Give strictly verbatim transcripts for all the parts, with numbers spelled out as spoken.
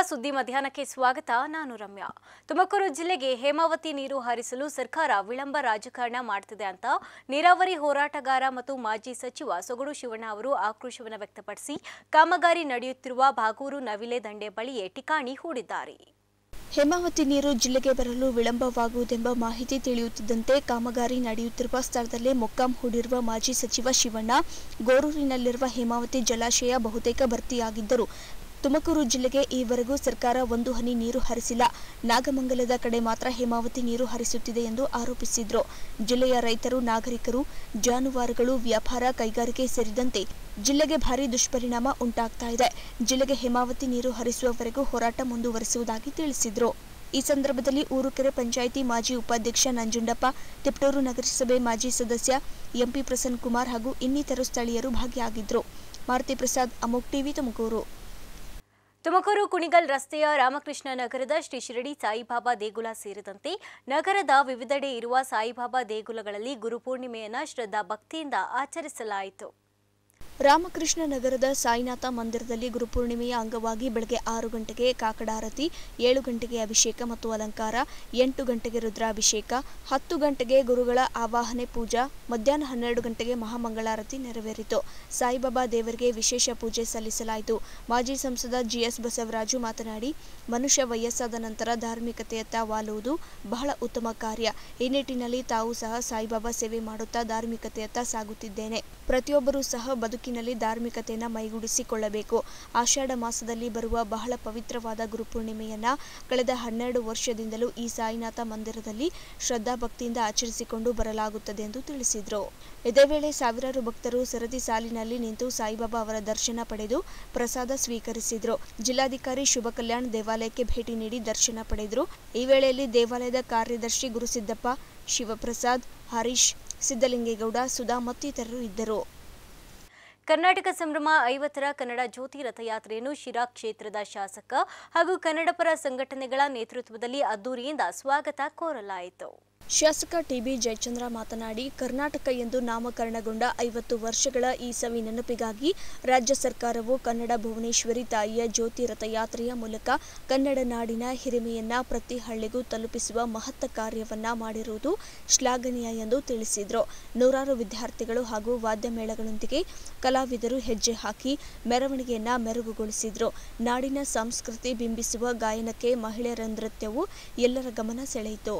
ಸುದ್ದಿ ಮಧ್ಯಾಹ್ನಕ್ಕೆ ಸ್ವಾಗತ. ನಾನು ರಮ್ಯಾ. ತುಮಕೂರು ಜಿಲ್ಲೆಗೆ ಹೇಮಾವತಿ ನೀರು ಹರಿಸಲು ಸರ್ಕಾರ ವಿಳಂಬ ರಾಜಕಾರಣ ಮಾಡುತ್ತಿದೆ ಅಂತ ನೀರಾವರಿ ಹೋರಾಟಗಾರ ಮತ್ತು ಮಾಜಿ ಸಚಿವ ಸೊಗಡು ಶಿವಣ್ಣ ಅವರು ಆಕ್ರೋಶವನ್ನು ವ್ಯಕ್ತಪಡಿಸಿ ಕಾಮಗಾರಿ ನಡೆಯುತ್ತಿರುವ ಬಾಗೂರು ನವಿಲೆ ದಂಡೆ ಬಳಿಯೇ ಠಿಕಾಣಿ ಹೂಡಿದ್ದಾರೆ. ಹೇಮಾವತಿ ನೀರು ಜಿಲ್ಲೆಗೆ ಬರಲು ವಿಳಂಬವಾಗುವುದೆಂಬ ಮಾಹಿತಿ ತಿಳಿಯುತ್ತಿದ್ದಂತೆ ಕಾಮಗಾರಿ ನಡೆಯುತ್ತಿರುವ ಸ್ಥಳದಲ್ಲೇ ಮೊಕ್ಕಾಂ ಹೂಡಿರುವ ಮಾಜಿ ಸಚಿವ ಶಿವಣ್ಣ, ಗೋರೂರಿನಲ್ಲಿರುವ ಹೇಮಾವತಿ ಜಲಾಶಯ ಬಹುತೇಕ ಭರ್ತಿಯಾಗಿದ್ದರೂ ತುಮಕೂರು ಜಿಲ್ಲೆಗೆ ಈವರೆಗೂ ಸರ್ಕಾರ ಒಂದು ಹನಿ ನೀರು ಹರಿಸಿಲ್ಲ, ನಾಗಮಂಗಲದ ಕಡೆ ಮಾತ್ರ ಹೇಮಾವತಿ ನೀರು ಹರಿಸುತ್ತಿದೆ ಎಂದು ಆರೋಪಿಸಿದರು. ಜಿಲ್ಲೆಯ ರೈತರು, ನಾಗರಿಕರು, ಜಾನುವಾರುಗಳು, ವ್ಯಾಪಾರ, ಕೈಗಾರಿಕೆ ಸೇರಿದಂತೆ ಜಿಲ್ಲೆಗೆ ಭಾರೀ ದುಷ್ಪರಿಣಾಮ ಉಂಟಾಗ್ತಾ ಇದೆ. ಜಿಲ್ಲೆಗೆ ಹೇಮಾವತಿ ನೀರು ಹರಿಸುವವರೆಗೂ ಹೋರಾಟ ಮುಂದುವರಿಸುವುದಾಗಿ ತಿಳಿಸಿದರು. ಈ ಸಂದರ್ಭದಲ್ಲಿ ಊರುಕೆರೆ ಪಂಚಾಯಿತಿ ಮಾಜಿ ಉಪಾಧ್ಯಕ್ಷ ನಂಜುಂಡಪ್ಪ, ತಿಪಟೂರು ನಗರಸಭೆ ಮಾಜಿ ಸದಸ್ಯ ಎಂಪಿ ಪ್ರಸನ್ನ ಕುಮಾರ್ ಹಾಗೂ ಇನ್ನಿತರು ಸ್ಥಳೀಯರು ಭಾಗಿಯಾಗಿದ್ದರು. ಮಾರುತಿ ಪ್ರಸಾದ್, ಅಮೋಕ್ ಟಿವಿ, ತುಮಕೂರು. ತುಮಕೂರು ಕುಣಿಗಲ್ ರಸ್ತೆಯ ರಾಮಕೃಷ್ಣ ನಗರದ ಶ್ರೀ ಶಿರಡಿ ಸಾಯಿಬಾಬಾ ದೇಗುಲ ಸೇರಿದಂತೆ ನಗರದ ವಿವಿಧೆಡೆ ಇರುವ ಸಾಯಿಬಾಬಾ ದೇಗುಲಗಳಲ್ಲಿ ಗುರುಪೂರ್ಣಿಮೆಯನ್ನು ಶ್ರದ್ಧಾ ಭಕ್ತಿಯಿಂದ ಆಚರಿಸಲಾಯಿತು. ರಾಮಕೃಷ್ಣ ನಗರದ ಸಾಯಿನಾಥ ಮಂದಿರದಲ್ಲಿ ಗುರುಪೂರ್ಣಿಮೆಯ ಅಂಗವಾಗಿ ಬೆಳಗ್ಗೆ ಆರು ಗಂಟೆಗೆ ಕಾಕಡಾರತಿ, ಏಳು ಗಂಟೆಗೆ ಅಭಿಷೇಕ ಮತ್ತು ಅಲಂಕಾರ, ಎಂಟು ಗಂಟೆಗೆ ರುದ್ರಾಭಿಷೇಕ, ಹತ್ತು ಗಂಟೆಗೆ ಗುರುಗಳ ಆವಾಹನೆ ಪೂಜಾ, ಮಧ್ಯಾಹ್ನ ಹನ್ನೆರಡು ಗಂಟೆಗೆ ಮಹಾಮಂಗಳಾರತಿ ನೆರವೇರಿತು. ಸಾಯಿಬಾಬಾ ದೇವರಿಗೆ ವಿಶೇಷ ಪೂಜೆ ಸಲ್ಲಿಸಲಾಯಿತು. ಮಾಜಿ ಸಂಸದ ಜಿಎಸ್ ಬಸವರಾಜು ಮಾತನಾಡಿ, ಮನುಷ್ಯ ವಯಸ್ಸಾದ ನಂತರ ಧಾರ್ಮಿಕತೆಯತ್ತ ವಾಲುವುದು ಬಹಳ ಉತ್ತಮ ಕಾರ್ಯ. ಈ ನಿಟ್ಟಿನಲ್ಲಿ ತಾವು ಸಹ ಸಾಯಿಬಾಬಾ ಸೇವೆ ಮಾಡುತ್ತಾ ಧಾರ್ಮಿಕತೆಯತ್ತ ಸಾಗುತ್ತಿದ್ದೇನೆ. ಪ್ರತಿಯೊಬ್ಬರೂ ಸಹ ಬದುಕಿನಲ್ಲಿ ಧಾರ್ಮಿಕತೆಯನ್ನು ಮೈಗೂಡಿಸಿಕೊಳ್ಳಬೇಕು. ಆಷಾಢ ಮಾಸದಲ್ಲಿ ಬರುವ ಬಹಳ ಪವಿತ್ರವಾದ ಗುರುಪೂರ್ಣಿಮೆಯನ್ನ ಕಳೆದ ಹನ್ನೆರಡು ವರ್ಷದಿಂದಲೂ ಈ ಸಾಯಿನಾಥ ಮಂದಿರದಲ್ಲಿ ಶ್ರದ್ಧಾ ಭಕ್ತಿಯಿಂದ ಆಚರಿಸಿಕೊಂಡು ಬರಲಾಗುತ್ತದೆ ಎಂದು ತಿಳಿಸಿದರು. ಇದೇ ವೇಳೆ ಸಾವಿರಾರು ಭಕ್ತರು ಸರತಿ ಸಾಲಿನಲ್ಲಿ ನಿಂತು ಸಾಯಿಬಾಬಾ ಅವರ ದರ್ಶನ ಪಡೆದು ಪ್ರಸಾದ ಸ್ವೀಕರಿಸಿದರು. ಜಿಲ್ಲಾಧಿಕಾರಿ ಶುಭ ಕಲ್ಯಾಣ್ ದೇವಾಲಯಕ್ಕೆ ಭೇಟಿ ನೀಡಿ ದರ್ಶನ ಪಡೆದರು. ಈ ವೇಳೆಯಲ್ಲಿ ದೇವಾಲಯದ ಕಾರ್ಯದರ್ಶಿ ಗುರುಸಿದ್ದಪ್ಪ, ಶಿವಪ್ರಸಾದ್, ಹರೀಶ್, ಸಿದ್ದಲಿಂಗೇಗೌಡ, ಸುಧಾ ಮತ್ತಿತರರು ಇದ್ದರು. ಕರ್ನಾಟಕ ಸಂಭ್ರಮ ಐವತ್ತರ ಕನ್ನಡ ಜ್ಯೋತಿ ರಥಯಾತ್ರೆಯನ್ನು ಶಿರಾ ಕ್ಷೇತ್ರದ ಶಾಸಕ ಹಾಗೂ ಕನ್ನಡಪರ ಸಂಘಟನೆಗಳ ನೇತೃತ್ವದಲ್ಲಿ ಅದ್ದೂರಿಯಿಂದ ಸ್ವಾಗತ ಕೋರಲಾಯಿತು. ಶಾಸಕ ಟಿಬಿ ಜಯಚಂದ್ರ ಮಾತನಾಡಿ, ಕರ್ನಾಟಕ ಎಂದು ನಾಮಕರಣಗೊಂಡ ಐವತ್ತು ವರ್ಷಗಳ ಈ ಸವಿ ನೆನಪಿಗಾಗಿ ರಾಜ್ಯ ಸರ್ಕಾರವು ಕನ್ನಡ ಭುವನೇಶ್ವರಿ ತಾಯಿಯ ಜ್ಯೋತಿ ರಥಯಾತ್ರೆಯ ಮೂಲಕ ಕನ್ನಡ ನಾಡಿನ ಹಿರಿಮೆಯನ್ನ ಪ್ರತಿ ಹಳ್ಳಿಗೂ ತಲುಪಿಸುವ ಮಹತ್ತ ಕಾರ್ಯವನ್ನ ಮಾಡಿರುವುದು ಶ್ಲಾಘನೀಯ ಎಂದು ತಿಳಿಸಿದರು. ನೂರಾರು ವಿದ್ಯಾರ್ಥಿಗಳು ಹಾಗೂ ವಾದ್ಯ ಮೇಳಗಳೊಂದಿಗೆ ಕಲಾವಿದರು ಹೆಜ್ಜೆ ಹಾಕಿ ಮೆರವಣಿಗೆಯನ್ನ ಮೆರುಗುಗೊಳಿಸಿದರು. ನಾಡಿನ ಸಂಸ್ಕೃತಿ ಬಿಂಬಿಸುವ ಗಾಯನಕ್ಕೆ ಮಹಿಳೆಯರ ನೃತ್ಯವು ಎಲ್ಲರ ಗಮನ ಸೆಳೆಯಿತು.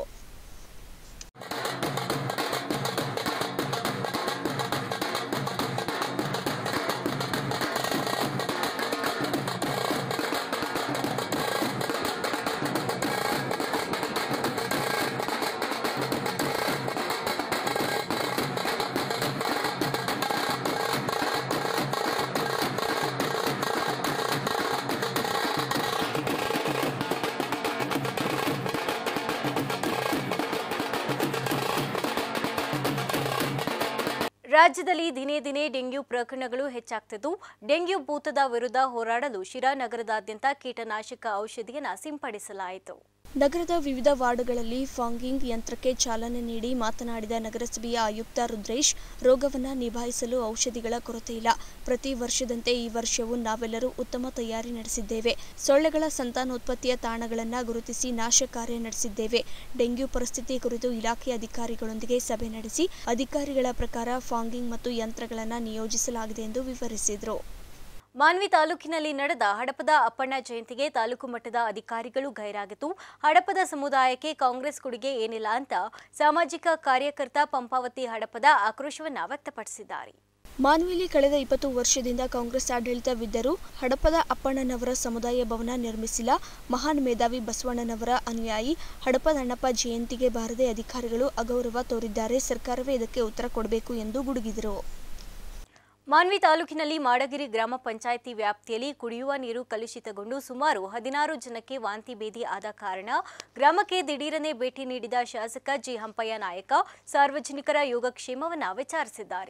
ರಾಜ್ಯದಲ್ಲಿ ದಿನೇ ದಿನೇ ಡೆಂಗ್ಯೂ ಪ್ರಕರಣಗಳು ಹೆಚ್ಚಾಗ್ತಿದ್ದು, ಡೆಂಗ್ಯೂ ಭೂತದ ವಿರುದ್ಧ ಹೋರಾಡಲು ಶಿರಾ ನಗರದಾದ್ಯಂತ ಕೀಟನಾಶಕ ಔಷಧಿಯನ್ನು ಸಿಂಪಡಿಸಲಾಯಿತು. ನಗರದ ವಿವಿಧ ವಾರ್ಡ್ಗಳಲ್ಲಿ ಫಾಗಿಂಗ್ ಯಂತ್ರಕ್ಕೆ ಚಾಲನೆ ನೀಡಿ ಮಾತನಾಡಿದ ನಗರಸಭೆಯ ಆಯುಕ್ತ ರುದ್ರೇಶ್, ರೋಗವನ್ನು ನಿಭಾಯಿಸಲು ಔಷಧಿಗಳ ಕೊರತೆ ಇಲ್ಲ. ಪ್ರತಿ ವರ್ಷದಂತೆ ಈ ವರ್ಷವೂ ನಾವೆಲ್ಲರೂ ಉತ್ತಮ ತಯಾರಿ ನಡೆಸಿದ್ದೇವೆ. ಸೊಳ್ಳೆಗಳ ಸಂತಾನೋತ್ಪತ್ತಿಯ ತಾಣಗಳನ್ನು ಗುರುತಿಸಿ ನಾಶ ಕಾರ್ಯ ನಡೆಸಿದ್ದೇವೆ. ಡೆಂಗ್ಯೂ ಪರಿಸ್ಥಿತಿ ಕುರಿತು ಇಲಾಖೆ ಅಧಿಕಾರಿಗಳೊಂದಿಗೆ ಸಭೆ ನಡೆಸಿ ಅಧಿಕಾರಿಗಳ ಪ್ರಕಾರ ಫಾಗಿಂಗ್ ಮತ್ತು ಯಂತ್ರಗಳನ್ನು ನಿಯೋಜಿಸಲಾಗಿದೆ ಎಂದು ವಿವರಿಸಿದರು. ಮಾನ್ವಿ ತಾಲೂಕಿನಲ್ಲಿ ನಡೆದ ಹಡಪದ ಅಪ್ಪಣ್ಣ ಜಯಂತಿಗೆ ತಾಲೂಕು ಮಟ್ಟದ ಅಧಿಕಾರಿಗಳು ಗೈರಾಗಿದ್ದು, ಹಡಪದ ಸಮುದಾಯಕ್ಕೆ ಕಾಂಗ್ರೆಸ್ ಕೊಡುಗೆ ಏನಿಲ್ಲ ಅಂತ ಸಾಮಾಜಿಕ ಕಾರ್ಯಕರ್ತ ಪಂಪಾವತಿ ಹಡಪದ ಆಕ್ರೋಶವನ್ನು ವ್ಯಕ್ತಪಡಿಸಿದ್ದಾರೆ. ಮಾನ್ವಿಲಿ ಕಳೆದ ಇಪ್ಪತ್ತು ವರ್ಷದಿಂದ ಕಾಂಗ್ರೆಸ್ ಆಡಳಿತವಿದ್ದರೂ ಹಡಪದ ಅಪ್ಪಣ್ಣನವರ ಸಮುದಾಯ ಭವನ ನಿರ್ಮಿಸಿಲ್ಲ. ಮಹಾನ್ ಮೇಧಾವಿ ಬಸವಣ್ಣನವರ ಅನುಯಾಯಿ ಹಡಪದ ಅಣ್ಣಪ್ಪ ಜಯಂತಿಗೆ ಬಾರದೆ ಅಧಿಕಾರಿಗಳು ಅಗೌರವ ತೋರಿದ್ದಾರೆ. ಸರ್ಕಾರವೇ ಇದಕ್ಕೆ ಉತ್ತರ ಕೊಡಬೇಕು ಎಂದು ಗುಡುಗಿದರು. ಮಾನ್ವಿ ತಾಲೂಕಿನಲ್ಲಿ ಮಾಡಗಿರಿ ಗ್ರಾಮ ಪಂಚಾಯಿತಿ ವ್ಯಾಪ್ತಿಯಲ್ಲಿ ಕುಡಿಯುವ ನೀರು ಕಲುಷಿತಗೊಂಡು ಸುಮಾರು ಹದಿನಾರು ಜನಕ್ಕೆ ವಾಂತಿ ಭೇದಿ ಆದ ಕಾರಣ ಗ್ರಾಮಕ್ಕೆ ದಿಢೀರನೆ ಭೇಟಿ ನೀಡಿದ ಶಾಸಕ ಜಿ ಹಂಪಯ್ಯ ನಾಯಕ ಸಾರ್ವಜನಿಕರ ಯೋಗಕ್ಷೇಮವನ್ನು ವಿಚಾರಿಸಿದ್ದಾರೆ.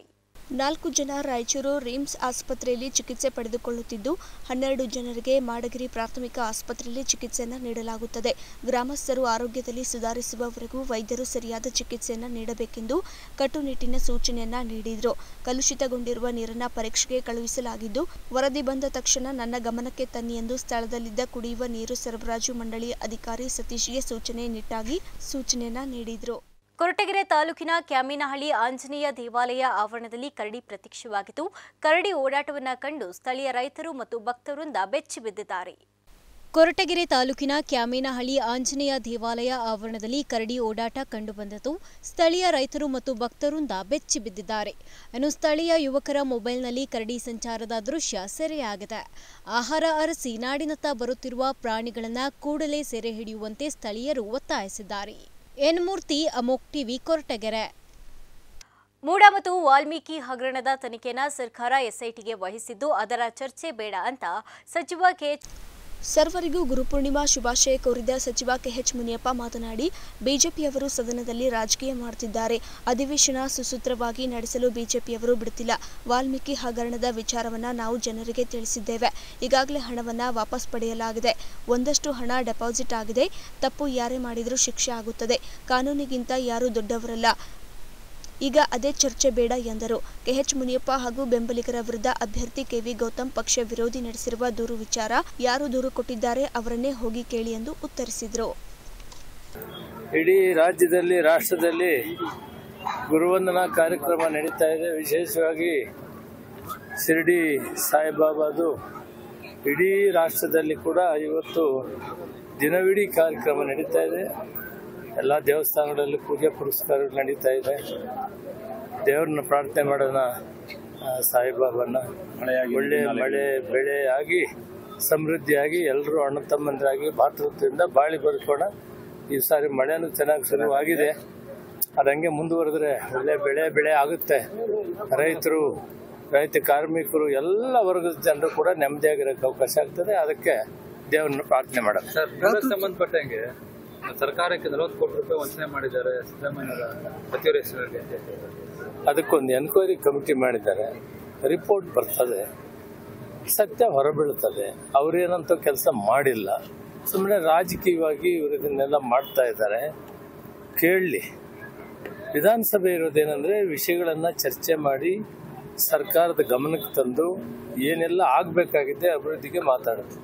ನಾಲ್ಕು ಜನ ರಾಯಚೂರು ರಿಮ್ಸ್ ಆಸ್ಪತ್ರೆಯಲ್ಲಿ ಚಿಕಿತ್ಸೆ ಪಡೆದುಕೊಳ್ಳುತ್ತಿದ್ದು ಹನ್ನೆರಡು ಜನರಿಗೆ ಮಾಡಗಿರಿ ಪ್ರಾಥಮಿಕ ಆಸ್ಪತ್ರೆಯಲ್ಲಿ ಚಿಕಿತ್ಸೆಯನ್ನು ನೀಡಲಾಗುತ್ತದೆ. ಗ್ರಾಮಸ್ಥರು ಆರೋಗ್ಯದಲ್ಲಿ ಸುಧಾರಿಸುವವರೆಗೂ ವೈದ್ಯರು ಸರಿಯಾದ ಚಿಕಿತ್ಸೆಯನ್ನು ನೀಡಬೇಕೆಂದು ಕಟ್ಟುನಿಟ್ಟಿನ ಸೂಚನೆಯನ್ನ ನೀಡಿದರು. ಕಲುಷಿತಗೊಂಡಿರುವ ನೀರನ್ನು ಪರೀಕ್ಷೆಗೆ ಕಳುಹಿಸಲಾಗಿದ್ದು ವರದಿ ಬಂದ ತಕ್ಷಣ ನನ್ನ ಗಮನಕ್ಕೆ ತನ್ನಿ ಎಂದು ಸ್ಥಳದಲ್ಲಿದ್ದ ಕುಡಿಯುವ ನೀರು ಸರಬರಾಜು ಮಂಡಳಿ ಅಧಿಕಾರಿ ಸತೀಶ್ಗೆ ಸೂಚನೆ ನಿಟ್ಟಾಗಿ ಸೂಚನೆಯನ್ನ ನೀಡಿದರು. ಕೊರಟಗೆರೆ ತಾಲೂಕಿನ ಕ್ಯಾಮಿನಹಳ್ಳಿ ಆಂಜನೇಯ ದೇವಾಲಯ ಆವರಣದಲ್ಲಿ ಕರಡಿ ಪ್ರತ್ಯಕ್ಷವಾಗಿತ್ತು. ಕರಡಿ ಓಡಾಟವನ್ನು ಕಂಡು ಸ್ಥಳೀಯ ರೈತರು ಮತ್ತು ಭಕ್ತರಿಂದ ಬೆಚ್ಚಿ ಬಿದ್ದಿದ್ದಾರೆ. ಕೊರಟಗೆರೆ ತಾಲೂಕಿನ ಕ್ಯಾಮಿನಹಳ್ಳಿ ಆಂಜನೇಯ ದೇವಾಲಯ ಆವರಣದಲ್ಲಿ ಕರಡಿ ಓಡಾಟ ಕಂಡುಬಂದಿತು. ಸ್ಥಳೀಯ ರೈತರು ಮತ್ತು ಭಕ್ತರಿಂದ ಬೆಚ್ಚಿ ಬಿದ್ದಿದ್ದಾರೆ. ಇನ್ನು ಸ್ಥಳೀಯ ಯುವಕರ ಮೊಬೈಲ್ನಲ್ಲಿ ಕರಡಿ ಸಂಚಾರದ ದೃಶ್ಯ ಸೆರೆಯಾಗಿದೆ. ಆಹಾರ ಅರಸಿ ನಾಡಿನತ್ತ ಬರುತ್ತಿರುವ ಪ್ರಾಣಿಗಳನ್ನು ಕೂಡಲೇ ಸೆರೆ ಹಿಡಿಯುವಂತೆ ಸ್ಥಳೀಯರು ಒತ್ತಾಯಿಸಿದ್ದಾರೆ. ಎನ್ ಮೂರ್ತಿ, ಅಮೋಕ್ ಟಿವಿ, ಕೊರಟಗೆರೆ. ಮೂಡ ಮತ್ತು ವಾಲ್ಮೀಕಿ ಹಗರಣದ ತನಿಖೆಯನ್ನು ಸರ್ಕಾರ ಎಸ್ಐಟಿಗೆ ವಹಿಸಿದ್ದು ಅದರ ಚರ್ಚೆ ಬೇಡ ಅಂತ ಸಚಿವ ಕೆ ಸರ್ವರಿಗೂ ಗುರುಪೂರ್ಣಿಮಾ ಶುಭಾಶಯ ಕೋರಿದ ಸಚಿವ ಕೆಎಚ್ ಮುನಿಯಪ್ಪ ಮಾತನಾಡಿ, ಬಿಜೆಪಿಯವರು ಸದನದಲ್ಲಿ ರಾಜಕೀಯ ಮಾಡುತ್ತಿದ್ದಾರೆ. ಅಧಿವೇಶನ ಸುಸೂತ್ರವಾಗಿ ನಡೆಸಲು ಬಿಜೆಪಿಯವರು ಬಿಡುತ್ತಿಲ್ಲ. ವಾಲ್ಮೀಕಿ ಹಗರಣದ ವಿಚಾರವನ್ನು ನಾವು ಜನರಿಗೆ ತಿಳಿಸಿದ್ದೇವೆ. ಈಗಾಗಲೇ ಹಣವನ್ನು ವಾಪಸ್ ಪಡೆಯಲಾಗಿದೆ. ಒಂದಷ್ಟು ಹಣ ಡೆಪಾಸಿಟ್ ಆಗಿದೆ. ತಪ್ಪು ಯಾರೇ ಮಾಡಿದರೂ ಶಿಕ್ಷೆ ಆಗುತ್ತದೆ. ಕಾನೂನಿಗಿಂತ ಯಾರೂ ದೊಡ್ಡವರಲ್ಲ. ಈಗ ಅದೇ ಚರ್ಚೆ ಬೇಡ ಎಂದರು. ಕೆಎಚ್ ಮುನಿಯಪ್ಪ ಹಾಗೂ ಬೆಂಬಲಿಗರ ವಿರುದ್ಧ ಅಭ್ಯರ್ಥಿ ಕೆವಿ ಗೌತಮ್ ಪಕ್ಷ ವಿರೋಧಿ ನಡೆಸಿರುವ ದೂರು ವಿಚಾರ ಯಾರು ದೂರು ಕೊಟ್ಟಿದ್ದಾರೆ ಅವರನ್ನೇ ಹೋಗಿ ಕೇಳಿ ಎಂದು ಉತ್ತರಿಸಿದರು. ಇಡೀ ರಾಜ್ಯದಲ್ಲಿ ರಾಷ್ಟ್ರದಲ್ಲಿ ಗುರುವಂದನಾ ಕಾರ್ಯಕ್ರಮ ನಡೀತಾ ಇದೆ. ವಿಶೇಷವಾಗಿ ಶಿರಡಿ ಸಾಯಿಬಾಬಾದು ಇಡೀ ರಾಷ್ಟ್ರದಲ್ಲಿ ಕೂಡ ಇವತ್ತು ದಿನವಿಡೀ ಕಾರ್ಯಕ್ರಮ ನಡೀತಾ ಇದೆ. ಎಲ್ಲ ದೇವಸ್ಥಾನಗಳಲ್ಲಿ ಪೂಜೆ ಪುರಸ್ಕಾರಗಳು ನಡೀತಾ ಇದೆ. ದೇವ್ರನ್ನ ಪ್ರಾರ್ಥನೆ ಮಾಡೋಣ, ಸಾಯಿಬಾಬಾನ ಒಳ್ಳೆ ಮಳೆ ಬೆಳೆ ಆಗಿ ಸಮೃದ್ಧಿಯಾಗಿ ಎಲ್ಲರೂ ಅಣ್ಣ ತಮ್ಮಂದರಾಗಿ ಭಾತೃತ್ವದಿಂದ ಬಾಳಿ ಬದುಕೋಣ. ಈ ಸಾರಿ ಮಳೆನೂ ಚೆನ್ನಾಗಿ ಶುರುವಾಗಿದೆ. ಅದಂಗೆ ಮುಂದುವರೆದ್ರೆ ಒಳ್ಳೆ ಬೆಳೆ ಬೆಳೆ ಆಗುತ್ತೆ. ರೈತರು, ರೈತ ಕಾರ್ಮಿಕರು, ಎಲ್ಲ ವರ್ಗದ ಜನರು ಕೂಡ ನೆಮ್ಮದಿಯಾಗಿರೋಕ್ಕೆ ಅವಕಾಶ ಆಗ್ತದೆ. ಅದಕ್ಕೆ ದೇವ್ರನ್ನ ಪ್ರಾರ್ಥನೆ ಮಾಡೋಣ. ಸರ್, ಸಂಬಂಧಪಟ್ಟಂಗೆ ಸರ್ಕಾರಕ್ಕೆ ನಲವತ್ತು ಕೋಟಿ ರೂಪಾಯಿ ವಂಚನೆ ಮಾಡಿದ್ದಾರೆ ಸಿದ್ದರಾಮಯ್ಯ ಸಚಿವರ ಹೆಸರಲ್ಲಿ. ಅದಕ್ಕೊಂದು ಎನ್ಕ್ವೈರಿ ಕಮಿಟಿ ಮಾಡಿದ್ದಾರೆ. ರಿಪೋರ್ಟ್ ಬರ್ತದೆ, ಸತ್ಯ ಹೊರಬೀಳ್ತದೆ. ಅವರೇನಂತ ಕೆಲಸ ಮಾಡಿಲ್ಲ, ಸುಮ್ಮನೆ ರಾಜಕೀಯವಾಗಿ ಇವರು ಇದನ್ನೆಲ್ಲ ಮಾಡ್ತಾ ಇದ್ದಾರೆ. ಕೇಳಲಿ. ವಿಧಾನಸಭೆ ಇರೋದೇನೆಂದರೆ ವಿಷಯಗಳನ್ನು ಚರ್ಚೆ ಮಾಡಿ ಸರ್ಕಾರದ ಗಮನಕ್ಕೆ ತಂದು ಏನೆಲ್ಲ ಆಗಬೇಕಾಗಿದೆ ಅಭಿವೃದ್ಧಿಗೆ ಮಾತಾಡೋದು.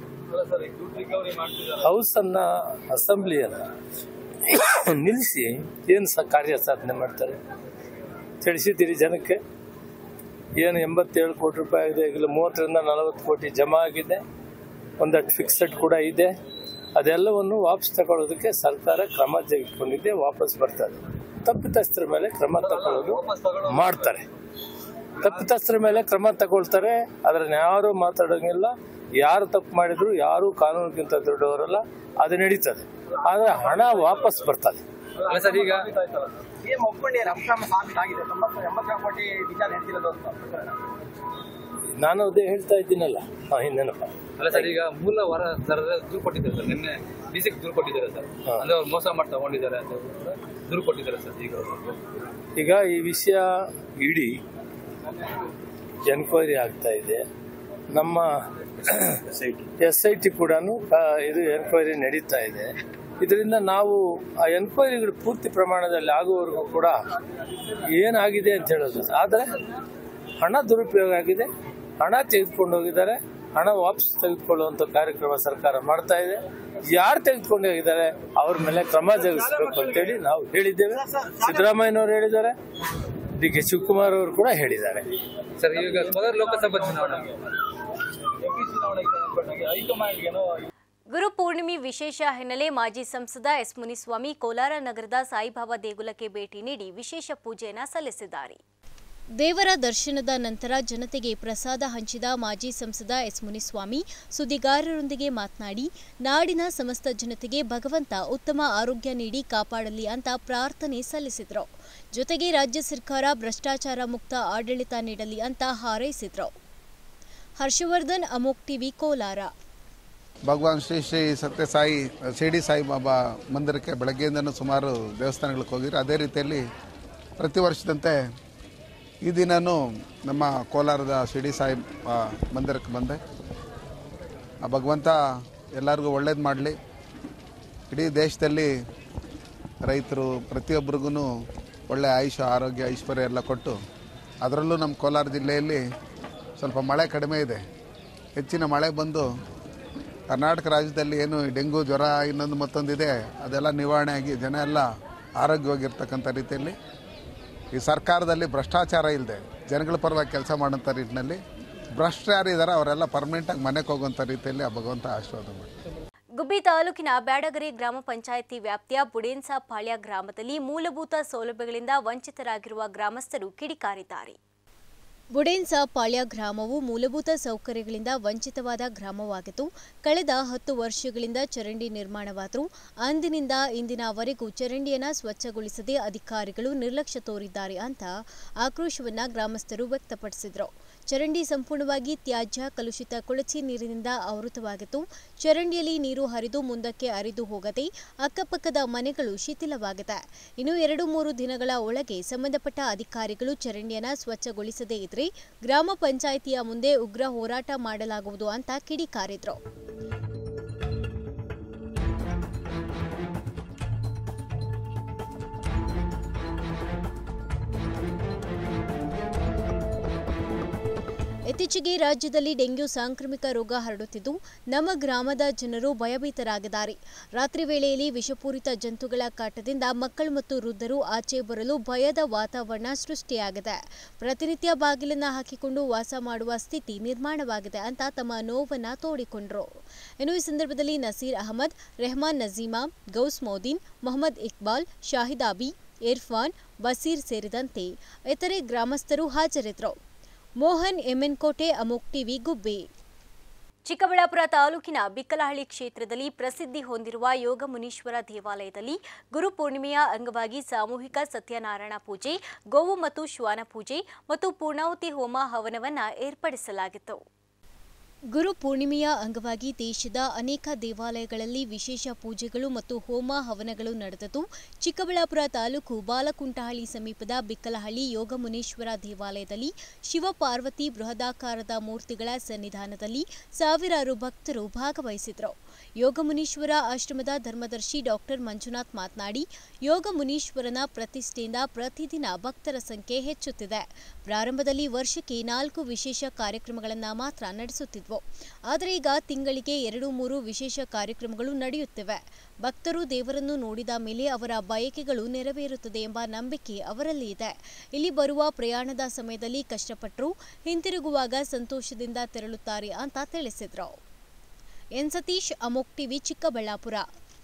ಹೌಸ್ ಅನ್ನ ಅಸೆಂಬ್ಲಿಯನ್ನ ನಿಲ್ಲಿಸಿ ಏನು ಸ ಕಾರ್ಯ ಸಾಧನೆ ಮಾಡ್ತಾರೆ ತಿಳಿಸಿದ್ದೀರಿ ಜನಕ್ಕೆ. ಏನು ಎಂಬತ್ತೇಳು ಕೋಟಿ ರೂಪಾಯಿ ಆಗಿದೆ. ಈಗಲೂ ಮೂವತ್ತರಿಂದ ನಲವತ್ತು ಕೋಟಿ ಜಮಾ ಆಗಿದೆ. ಒಂದಷ್ಟು ಫಿಕ್ಸೆಡ್ ಕೂಡ ಇದೆ. ಅದೆಲ್ಲವನ್ನು ವಾಪಸ್ ತಗೊಳ್ಳೋದಕ್ಕೆ ಸರ್ಕಾರ ಕ್ರಮ ತೆಗೆದುಕೊಂಡಿದೆ. ವಾಪಸ್ ಬರ್ತಾರೆ. ತಪ್ಪಿತಸ್ಥರ ಮೇಲೆ ಕ್ರಮ ತಗೊಳ್ಳೋದು ಮಾಡ್ತಾರೆ. ತಪ್ಪಿತಸ್ಥರ ಮೇಲೆ ಕ್ರಮ ತಗೊಳ್ತಾರೆ. ಅದನ್ನ ಯಾರು ಮಾತಾಡೋಂಗಿಲ್ಲ. ಯಾರು ತಪ್ಪು ಮಾಡಿದ್ರು ಯಾರು ಕಾನೂನಿಗಿಂತ ದೊಡ್ಡವರಲ್ಲ. ಅದು ನಡೀತದೆ. ಆದರೆ ಹಣ ವಾಪಸ್ ಬರ್ತದೆ. ಈಗ ನಾನು ಅದೇ ಹೇಳ್ತಾ ಇದ್ದೀನಲ್ಲ ಹಿಂದೆನಪ್ಪ. ಅಲ್ಲ ಸರ್, ಈಗ ಮೂಲ ವರ ದರದ ದೂರು ಕೊಟ್ಟಿದ್ದಾರೆ ಸರ್. ನಿನ್ನೆ ಡಿಸಿಗೆ ದೂರು ಕೊಟ್ಟಿದ್ದಾರೆ ಸರ್. ಅಂದ್ರೆ ಅವ್ರು ಮೋಸ ಮಾಡಿ ತಗೊಂಡಿದ್ದಾರೆ ಅಂತ ದೂರು ಕೊಟ್ಟಿದ್ದಾರೆ ಸರ್. ಈಗ ಈಗ ಈ ವಿಷಯ ಇಡೀ ಎನ್ಕ್ವೈರಿ ಆಗ್ತಾ ಇದೆ. ನಮ್ಮ ಎಸ್ ಐ ಟಿ ಕೂಡ ಇದು ಎನ್ಕ್ವೈರಿ ನಡೀತಾ ಇದೆ. ಇದರಿಂದ ನಾವು ಆ ಎನ್ಕ್ವೈರಿಗಳು ಪೂರ್ತಿ ಪ್ರಮಾಣದಲ್ಲಿ ಆಗುವವರೆಗೂ ಕೂಡ ಏನಾಗಿದೆ ಅಂತ ಹೇಳೋದು. ಆದರೆ ಹಣ ದುರುಪಯೋಗ ಆಗಿದೆ. ಹಣ ತೆಗೆದುಕೊಂಡು ಹೋಗಿದ್ದಾರೆ. ಹಣ ವಾಪಸ್ ತೆಗೆದುಕೊಳ್ಳುವಂಥ ಕಾರ್ಯಕ್ರಮ ಸರ್ಕಾರ ಮಾಡ್ತಾ ಇದೆ. ಯಾರು ತೆಗೆದುಕೊಂಡು ಹೋಗಿದ್ದಾರೆ ಅವ್ರ ಮೇಲೆ ಕ್ರಮ ಜರುಗಿಸಬೇಕು ಅಂತೇಳಿ ನಾವು ಹೇಳಿದ್ದೇವೆ. ಸಿದ್ದರಾಮಯ್ಯನವರು ಹೇಳಿದ್ದಾರೆ. ಡಿ ಕೆ ಶಿವಕುಮಾರ್ ಅವರು ಕೂಡ ಹೇಳಿದ್ದಾರೆ. ಸರ್, ಈಗ ಮೊದಲ ಲೋಕಸಭಾ ಚುನಾವಣೆ ಗುರುಪೂರ್ಣಿಮೆ ವಿಶೇಷ ಹಿನ್ನೆಲೆ ಮಾಜಿ ಸಂಸದ ಎಸ್ ಮುನಿಸ್ವಾಮಿ ಕೋಲಾರ ನಗರದ ಸಾಯಿಬಾಬಾ ದೇಗುಲಕ್ಕೆ ಭೇಟಿ ನೀಡಿ ವಿಶೇಷ ಪೂಜೆಯನ್ನು ಸಲ್ಲಿಸಿದ್ದಾರೆ. ದೇವರ ದರ್ಶನದ ನಂತರ ಜನತೆಗೆ ಪ್ರಸಾದ ಹಂಚಿದ ಮಾಜಿ ಸಂಸದ ಎಸ್ ಮುನಿಸ್ವಾಮಿ ಸುದ್ದಿಗಾರರೊಂದಿಗೆ ಮಾತನಾಡಿ, ನಾಡಿನ ಸಮಸ್ತ ಜನತೆಗೆ ಭಗವಂತ ಉತ್ತಮ ಆರೋಗ್ಯ ನೀಡಿ ಕಾಪಾಡಲಿ ಅಂತ ಪ್ರಾರ್ಥನೆ ಸಲ್ಲಿಸಿದರು. ಜೊತೆಗೆ ರಾಜ್ಯ ಸರ್ಕಾರ ಭ್ರಷ್ಟಾಚಾರ ಮುಕ್ತ ಆಡಳಿತ ನೀಡಲಿ ಅಂತ ಹಾರೈಸಿದರು. ಹರ್ಷವರ್ಧನ್, ಅಮೋಕ್ ಟಿವಿ, ಕೋಲಾರ. ಭಗವಾನ್ ಶ್ರೀ ಶ್ರೀ ಸತ್ಯಸಾಯಿ ಶಿರಡಿ ಸಾಯಿಬಾಬಾ ಮಂದಿರಕ್ಕೆ ಬೆಳಗ್ಗೆಯಿಂದನೂ ಸುಮಾರು ದೇವಸ್ಥಾನಗಳಿಗೆ ಹೋಗಿದ್ರು. ಅದೇ ರೀತಿಯಲ್ಲಿ ಪ್ರತಿ ವರ್ಷದಂತೆ ಈ ದಿನನೂ ನಮ್ಮ ಕೋಲಾರದ ಶಿರಡಿ ಸಾಯಿ ಮಂದಿರಕ್ಕೆ ಬಂದೆ. ಆ ಭಗವಂತ ಎಲ್ಲರಿಗೂ ಒಳ್ಳೇದು ಮಾಡಲಿ. ಇಡೀ ದೇಶದಲ್ಲಿ ರೈತರು ಪ್ರತಿಯೊಬ್ಬರಿಗೂ ಒಳ್ಳೆ ಆಯುಷ, ಆರೋಗ್ಯ, ಐಶ್ವರ್ಯ ಎಲ್ಲ ಕೊಟ್ಟು, ಅದರಲ್ಲೂ ನಮ್ಮ ಕೋಲಾರ ಜಿಲ್ಲೆಯಲ್ಲಿ ಸ್ವಲ್ಪ ಮಳೆ ಕಡಿಮೆ ಇದೆ. ಹೆಚ್ಚಿನ ಮಳೆ ಬಂದು ಕರ್ನಾಟಕ ರಾಜ್ಯದಲ್ಲಿ ಏನು ಡೆಂಗು, ಜ್ವರ, ಇನ್ನೊಂದು ಮತ್ತೊಂದಿದೆ, ಅದೆಲ್ಲ ನಿವಾರಣೆ ಆಗಿ ಜನ ಎಲ್ಲ ಆರೋಗ್ಯವಾಗಿರ್ತಕ್ಕಂಥ ರೀತಿಯಲ್ಲಿ, ಈ ಸರ್ಕಾರದಲ್ಲಿ ಭ್ರಷ್ಟಾಚಾರ ಇಲ್ಲದೆ ಜನಗಳ ಪರವಾಗಿ ಕೆಲಸ ಮಾಡೋಂಥ ನಿಟ್ಟಿನಲ್ಲಿ ಭ್ರಷ್ಟರು ಯಾರಿದ್ದಾರೆ ಅವರೆಲ್ಲ ಪರ್ಮನೆಂಟಾಗಿ ಮನೆಗೆ ಹೋಗುವಂಥ ರೀತಿಯಲ್ಲಿ ಆ ಭಗವಂತ ಆಶೀರ್ವಾದ ಮಾಡಿ. ಗುಬ್ಬಿ ತಾಲೂಕಿನ ಬ್ಯಾಡಗರಿ ಗ್ರಾಮ ಪಂಚಾಯಿತಿ ವ್ಯಾಪ್ತಿಯ ಬುಡೇನ್ಸಾಪಾಳ್ಯ ಗ್ರಾಮದಲ್ಲಿ ಮೂಲಭೂತ ಸೌಲಭ್ಯಗಳಿಂದ ವಂಚಿತರಾಗಿರುವ ಗ್ರಾಮಸ್ಥರು ಕಿಡಿಕಾರಿದ್ದಾರೆ. ಬುಡೇನ್ಸಾಪಾಳ್ಯ ಗ್ರಾಮವು ಮೂಲಭೂತ ಸೌಕರ್ಯಗಳಿಂದ ವಂಚಿತವಾದ ಗ್ರಾಮವಾಗಿತ್ತು. ಕಳೆದ ಹತ್ತು ವರ್ಷಗಳಿಂದ ಚರಂಡಿ ನಿರ್ಮಾಣವಾದರೂ ಅಂದಿನಿಂದ ಇಂದಿನವರೆಗೂ ಚರಂಡಿಯನ್ನು ಸ್ವಚ್ಛಗೊಳಿಸದೆ ಅಧಿಕಾರಿಗಳು ನಿರ್ಲಕ್ಷ್ಯ ತೋರಿದ್ದಾರೆ ಅಂತ ಆಕ್ರೋಶವನ್ನು ಗ್ರಾಮಸ್ಥರು ವ್ಯಕ್ತಪಡಿಸಿದರು. ಚರಂಡಿ ಸಂಪೂರ್ಣವಾಗಿ ತ್ಯಾಜ್ಯ, ಕಲುಷಿತ ಕೊಳಚೆ ನೀರಿನಿಂದ ಆವೃತವಾಗಿತ್ತು. ಚರಂಡಿಯಲ್ಲಿ ನೀರು ಹರಿದು ಮುಂದಕ್ಕೆ ಹರಿದು ಹೋಗದೆ ಅಕ್ಕಪಕ್ಕದ ಮನೆಗಳು ಶಿಥಿಲವಾಗಿದೆ. ಇನ್ನು ಎರಡು ಮೂರು ದಿನಗಳ ಒಳಗೆ ಸಂಬಂಧಪಟ್ಟ ಅಧಿಕಾರಿಗಳು ಚರಂಡಿಯನ್ನು ಸ್ವಚ್ಛಗೊಳಿಸದೇ ಇದ್ದರೆ ಗ್ರಾಮ ಪಂಚಾಯಿತಿಯ ಮುಂದೆ ಉಗ್ರ ಹೋರಾಟ ಮಾಡಲಾಗುವುದು ಅಂತ ಕಿಡಿಕಾರಿದ್ರು. ಇತ್ತೀಚೆಗೆ ರಾಜ್ಯದಲ್ಲಿ ಡೆಂಗ್ಯೂ ಸಾಂಕ್ರಾಮಿಕ ರೋಗ ಹರಡುತ್ತಿದ್ದು ನಮ್ಮ ಗ್ರಾಮದ ಜನರು ಭಯಭೀತರಾಗಿದ್ದಾರೆ. ರಾತ್ರಿ ವೇಳೆಯಲ್ಲಿ ವಿಷಪೂರಿತ ಜಂತುಗಳ ಕಾಟದಿಂದ ಮಕ್ಕಳು ಮತ್ತು ವೃದ್ಧರು ಆಚೆ ಬರಲು ಭಯದ ವಾತಾವರಣ ಸೃಷ್ಟಿಯಾಗಿದೆ. ಪ್ರತಿನಿತ್ಯ ಬಾಗಿಲನ್ನು ಹಾಕಿಕೊಂಡು ವಾಸ ಮಾಡುವ ಸ್ಥಿತಿ ನಿರ್ಮಾಣವಾಗಿದೆ ಅಂತ ತಮ್ಮ ನೋವನ್ನು ತೋಡಿಕೊಂಡರು. ಇನ್ನು ಈ ಸಂದರ್ಭದಲ್ಲಿ ನಸೀರ್ ಅಹಮದ್, ರೆಹಮಾನ್ ನಜೀಮಾ, ಗೌಸ್ ಮೋದೀನ್, ಮೊಹಮ್ಮದ್ ಇಕ್ಬಾಲ್, ಶಾಹಿದಾಬಿ, ಇರ್ಫಾನ್, ಬಸೀರ್ ಸೇರಿದಂತೆ ಇತರೆ ಗ್ರಾಮಸ್ಥರು ಹಾಜರಿದ್ದರು. ಮೋಹನ್ ಎಮ್ಮೆನ್ಕೋಟೆ, ಅಮೋಕ್ ಟಿವಿ, ಗುಬ್ಬಿ. ಚಿಕ್ಕಬಳ್ಳಾಪುರ ತಾಲೂಕಿನ ಬಿಕ್ಕಲಹಳ್ಳಿ ಕ್ಷೇತ್ರದಲ್ಲಿ ಪ್ರಸಿದ್ಧಿ ಹೊಂದಿರುವ ಯೋಗ ಮುನೀಶ್ವರ ದೇವಾಲಯದಲ್ಲಿ ಗುರುಪೂರ್ಣಿಮೆಯ ಅಂಗವಾಗಿ ಸಾಮೂಹಿಕ ಸತ್ಯನಾರಾಯಣ ಪೂಜೆ, ಗೋವು ಮತ್ತು ಶ್ವಾನ ಪೂಜೆ ಮತ್ತು ಪೂರ್ಣಾಹುತಿ ಹೋಮ ಹವನವನ್ನು ಏರ್ಪಡಿಸಲಾಗಿತ್ತು. ಗುರು ಪೂರ್ಣಿಮೆಯ ಅಂಗವಾಗಿ ದೇಶದ ಅನೇಕ ದೇವಾಲಯಗಳಲ್ಲಿ ವಿಶೇಷ ಪೂಜೆಗಳು ಮತ್ತು ಹೋಮ ಹವನಗಳು ನಡೆದವು. ಚಿಕ್ಕಬಳ್ಳಾಪುರ ತಾಲೂಕು ಬಾಲಕುಂಟಹಳ್ಳಿ ಸಮೀಪದ ಬಿಕ್ಕಲಹಳ್ಳಿ ಯೋಗ ಮುನೀಶ್ವರ ದೇವಾಲಯದಲ್ಲಿ ಶಿವಪಾರ್ವತಿ ಬೃಹದಾಕಾರದ ಮೂರ್ತಿಗಳ ಸನ್ನಿಧಾನದಲ್ಲಿ ಸಾವಿರಾರು ಭಕ್ತರು ಭಾಗವಹಿಸಿದರು. ಯೋಗ ಮುನೀಶ್ವರ ಆಶ್ರಮದ ಧರ್ಮದರ್ಶಿ ಡಾಕ್ಟರ್ ಮಂಜುನಾಥ್ ಮಾತನಾಡಿ, ಯೋಗ ಮುನೀಶ್ವರನ ಪ್ರತಿಷ್ಠೆಯಿಂದ ಪ್ರತಿದಿನ ಭಕ್ತರ ಸಂಖ್ಯೆ ಹೆಚ್ಚುತ್ತಿದೆ. ಪ್ರಾರಂಭದಲ್ಲಿ ವರ್ಷಕ್ಕೆ ನಾಲ್ಕು ವಿಶೇಷ ಕಾರ್ಯಕ್ರಮಗಳನ್ನು ಮಾತ್ರ ನಡೆಸುತ್ತಿದ್ವು. ಆದರೆ ಈಗ ತಿಂಗಳಿಗೆ ಎರಡು ಮೂರು ವಿಶೇಷ ಕಾರ್ಯಕ್ರಮಗಳು ನಡೆಯುತ್ತಿವೆ. ಭಕ್ತರು ದೇವರನ್ನು ನೋಡಿದ ಮೇಲೆ ಅವರ ಬಯಕೆಗಳು ನೆರವೇರುತ್ತದೆ ಎಂಬ ನಂಬಿಕೆ ಅವರಲ್ಲಿ ಇದೆ. ಇಲ್ಲಿ ಬರುವ ಪ್ರಯಾಣದ ಸಮಯದಲ್ಲಿ ಕಷ್ಟಪಟ್ಟರು ಹಿಂತಿರುಗುವಾಗ ಸಂತೋಷದಿಂದ ತೆರಳುತ್ತಾರೆ ಅಂತ ತಿಳಿಸಿದರು. ಎನ್ ಸತೀಶ್, ಅಮೋಕ್ ಟಿವಿ, ಚಿಕ್ಕಬಳ್ಳಾಪುರ.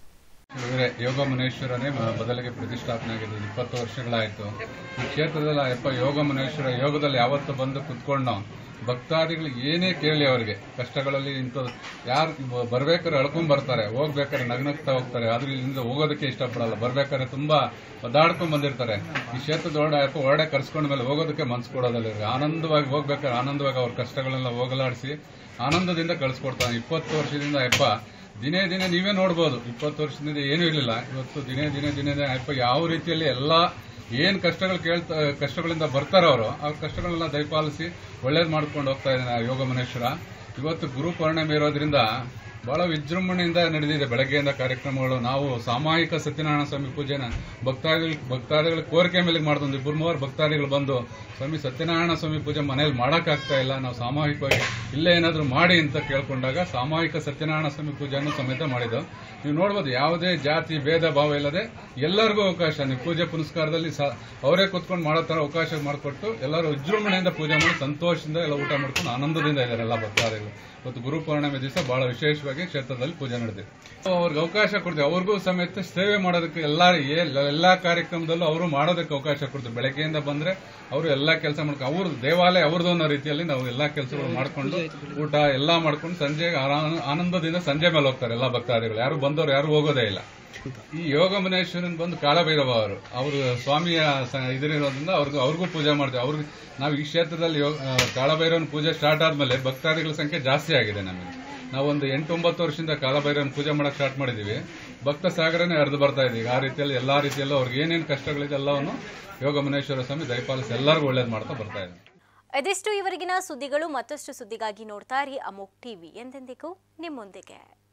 ಯೋಗ ಮುನೇಶ್ವರನೇ ಬದಲಿಗೆ ಪ್ರತಿಷ್ಠಾಪನೆ ಆಗಿದೆ. ಇಪ್ಪತ್ತು ವರ್ಷಗಳಾಯಿತು. ಈ ಕ್ಷೇತ್ರದಲ್ಲಿ ಅಪ್ಪ ಯೋಗ ಮುನೇಶ್ವರ ಯೋಗದಲ್ಲಿ ಯಾವತ್ತು ಬಂದು ಕುತ್ಕೊಂಡು ಭಕ್ತಾದಿಗಳು ಏನೇ ಕೇಳಲಿ, ಅವರಿಗೆ ಕಷ್ಟಗಳಲ್ಲಿ ಇಂಥದ್ದು ಯಾರು ಬರ್ಬೇಕಾದ್ರೆ ಅಳ್ಕೊಂಡ್ ಬರ್ತಾರೆ, ಹೋಗ್ಬೇಕಾದ್ರೆ ನಗ್ನಗ್ತಾ ಹೋಗ್ತಾರೆ. ಆದ್ರೆ ಇಲ್ಲಿಂದ ಹೋಗೋದಕ್ಕೆ ಇಷ್ಟಪಡಲ್ಲ. ಬರ್ಬೇಕಾದ್ರೆ ತುಂಬಾ ಒದ್ದಾಡ್ಕೊಂಡ್ ಬಂದಿರ್ತಾರೆ. ಈ ಕ್ಷೇತ್ರದೊಳಗಡೆ ಅಪ್ಪ ಹೊರಡೆ ಕರ್ಸ್ಕೊಂಡ ಮೇಲೆ ಹೋಗೋದಕ್ಕೆ ಮನ್ಸು ಕೊಡೋದಲ್ಲ. ಆನಂದವಾಗಿ ಹೋಗ್ಬೇಕಾದ್ರೆ ಆನಂದವಾಗಿ ಅವ್ರ ಕಷ್ಟಗಳೆಲ್ಲ ಹೋಗಲಾಡಿಸಿ ಆನಂದದಿಂದ ಕಳಿಸ್ಕೊಡ್ತಾನೆ. ಇಪ್ಪತ್ತು ವರ್ಷದಿಂದ ಅಪ್ಪ ದಿನೇ ದಿನೇ ನೀವೇ ನೋಡ್ಬೋದು, ಇಪ್ಪತ್ತು ವರ್ಷದಿಂದ ಏನೂ ಇರಲಿಲ್ಲ. ಇವತ್ತು ದಿನೇ ದಿನೇ ದಿನೇ ಅಪ್ಪ ಯಾವ ರೀತಿಯಲ್ಲಿ ಎಲ್ಲ ಏನ್ ಕಷ್ಟಗಳು ಕೇಳ್ತಾ ಕಷ್ಟಗಳಿಂದ ಬರ್ತಾರೋ ಅವರು ಅವ್ರ ಕಷ್ಟಗಳನ್ನ ದಯಪಾಲಿಸಿ ಒಳ್ಳೇದು ಮಾಡ್ಕೊಂಡು ಹೋಗ್ತಾ ಇದ್ದಾನೆ ಯೋಗ ಮುನೇಶ್ವರ. ಇವತ್ತು ಗುರು ಪೂರ್ಣಿಮೆ ಇರೋದ್ರಿಂದ ಬಹಳ ವಿಜೃಂಭಣೆಯಿಂದ ನಡೆದಿದೆ. ಬೆಳಗ್ಗೆಯಿಂದ ಕಾರ್ಯಕ್ರಮಗಳು. ನಾವು ಸಾಮೂಹಿಕ ಸತ್ಯನಾರಾಯಣ ಸ್ವಾಮಿ ಪೂಜೆನ ಭಕ್ತಾದಿಗಳು ಭಕ್ತಾದಿಗಳ ಕೋರಿಕೆ ಮೇಲೆ ಮಾಡಿದೊಂದು ಇಬ್ಬರು ಮೂವರು ಭಕ್ತಾದಿಗಳು ಬಂದು, ಸ್ವಾಮಿ ಸತ್ಯನಾರಾಯಣ ಸ್ವಾಮಿ ಪೂಜೆ ಮನೇಲಿ ಮಾಡೋಕ್ಕಾಗ್ತಾ ಇಲ್ಲ, ನಾವು ಸಾಮೂಹಿಕವಾಗಿ ಇಲ್ಲೇ ಏನಾದರೂ ಮಾಡಿ ಅಂತ ಕೇಳ್ಕೊಂಡಾಗ ಸಾಮೂಹಿಕ ಸತ್ಯನಾರಾಯಣ ಸ್ವಾಮಿ ಪೂಜೆಯನ್ನು ಸಮೇತ ಮಾಡಿದ್ದು. ನೀವು ನೋಡ್ಬೋದು, ಯಾವುದೇ ಜಾತಿ ಭೇದ ಭಾವ ಇಲ್ಲದೆ ಎಲ್ಲರಿಗೂ ಅವಕಾಶ. ನೀವು ಪೂಜೆ ಪುನಸ್ಕಾರದಲ್ಲಿ ಅವರೇ ಕುತ್ಕೊಂಡು ಮಾಡೋ ತರ ಅವಕಾಶ ಮಾಡಿಕೊಟ್ಟು ಎಲ್ಲರೂ ವಿಜೃಂಭಣೆಯಿಂದ ಪೂಜೆ ಮಾಡಿ ಸಂತೋಷದಿಂದ ಎಲ್ಲ ಊಟ ಮಾಡ್ಕೊಂಡು ಆನಂದದಿಂದ ಇದ್ದಾರೆ ಎಲ್ಲ ಭಕ್ತಾದಿಗಳು. ಇವತ್ತು ಗುರು ಪೂರ್ಣಿಮೆ ದಿವಸ ಬಹಳ ವಿಶೇಷವಾಗಿ ಕ್ಷೇತ್ರದಲ್ಲಿ ಪೂಜೆ ನಡೆದಿದೆ. ಅವ್ರಿಗೆ ಅವಕಾಶ ಕೊಡ್ತೀವಿ. ಅವ್ರಿಗೂ ಸಮೇತ ಸೇವೆ ಮಾಡೋದಕ್ಕೆ ಎಲ್ಲಾ ಎಲ್ಲಾ ಕಾರ್ಯಕ್ರಮದಲ್ಲೂ ಅವರು ಮಾಡೋದಕ್ಕೆ ಅವಕಾಶ ಕೊಡ್ತೀವಿ. ಬೆಳಗ್ಗೆಯಿಂದ ಬಂದ್ರೆ ಅವರು ಎಲ್ಲಾ ಕೆಲಸ ಮಾಡ್ಕೊಂಡು ಅವ್ರ ದೇವಾಲಯ ಅವ್ರದ್ದು ಅನ್ನೋ ರೀತಿಯಲ್ಲಿ ನಾವು ಎಲ್ಲಾ ಕೆಲಸಗಳು ಮಾಡ್ಕೊಂಡು ಊಟ ಎಲ್ಲಾ ಮಾಡ್ಕೊಂಡು ಸಂಜೆ ಆನಂದದಿಂದ ಸಂಜೆ ಮೇಲೆ ಹೋಗ್ತಾರೆ ಎಲ್ಲ ಭಕ್ತಾದಿಗಳು. ಯಾರು ಬಂದವರು ಯಾರು ಹೋಗೋದೇ ಇಲ್ಲ. ಈ ಯೋಗ ಮುನೇಶ್ವರನ್ ಬಂದು ಕಾಳಭೈರವ ಅವರು ಅವರು ಸ್ವಾಮಿಯ ಇದರಿರೋದ್ರಿಂದ ಅವ್ರಿಗೂ ಅವ್ರಿಗೂ ಪೂಜೆ ಮಾಡ್ತೀವಿ. ಅವ್ರಿಗೆ ನಾವು ಈ ಕ್ಷೇತ್ರದಲ್ಲಿ ಕಾಳಭೈರವನ ಪೂಜೆ ಸ್ಟಾರ್ಟ್ ಆದ್ಮೇಲೆ ಭಕ್ತಾದಿಗಳ ಸಂಖ್ಯೆ ಜಾಸ್ತಿ ಆಗಿದೆ. ನಮಗೆ ನಾವೊಂದು ಎಂಟು ಒಂಬತ್ತು ವರ್ಷದಿಂದ ಕಾಳಭೈರವನ ಪೂಜೆ ಮಾಡಕ್ ಸ್ಟಾರ್ಟ್ ಮಾಡಿದೀವಿ. ಭಕ್ತ ಸಾಗರನೇ ಹರಿದು ಬರ್ತಾ ಇದೆ. ಈಗ ಆ ರೀತಿಯಲ್ಲಿ ಎಲ್ಲಾ ರೀತಿಯಲ್ಲೂ ಅವ್ರಿಗೆ ಏನೇನು ಕಷ್ಟಗಳಿದೆ ಎಲ್ಲವನ್ನು ಯೋಗ ಮುನೇಶ್ವರ ಸ್ವಾಮಿ ದಯಪಾಲಿಸಿ ಎಲ್ಲರಿಗೂ ಒಳ್ಳೇದು ಮಾಡ್ತಾ ಬರ್ತಾ ಇದೆ. ಇದಿಷ್ಟು ಇವರೆಗಿನ ಸುದ್ದಿಗಳು. ಮತ್ತಷ್ಟು ಸುದ್ದಿಗಾಗಿ ನೋಡ್ತಾ ಇರಿ ಅಮೋಕ್ ಟಿವಿ, ಎಂದೆಂದಿಗೂ ನಿಮ್ಮೊಂದಿಗೆ.